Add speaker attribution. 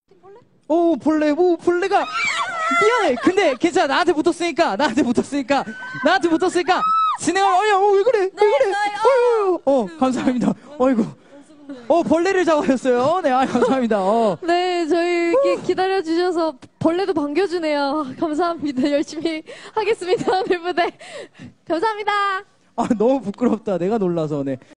Speaker 1: 오, 벌레가 미안해. 근데 괜찮아. 나한테 붙었으니까 진행하면 왜 그래? 감사합니다. 어이구. 벌레를 잡아줬어요. 네, 감사합니다.
Speaker 2: 네, 저희 이렇게 기다려주셔서 벌레도 반겨주네요. 감사합니다. 열심히 하겠습니다. 오늘 무대. 감사합니다.
Speaker 1: 너무 부끄럽다. 내가 놀라서. 네.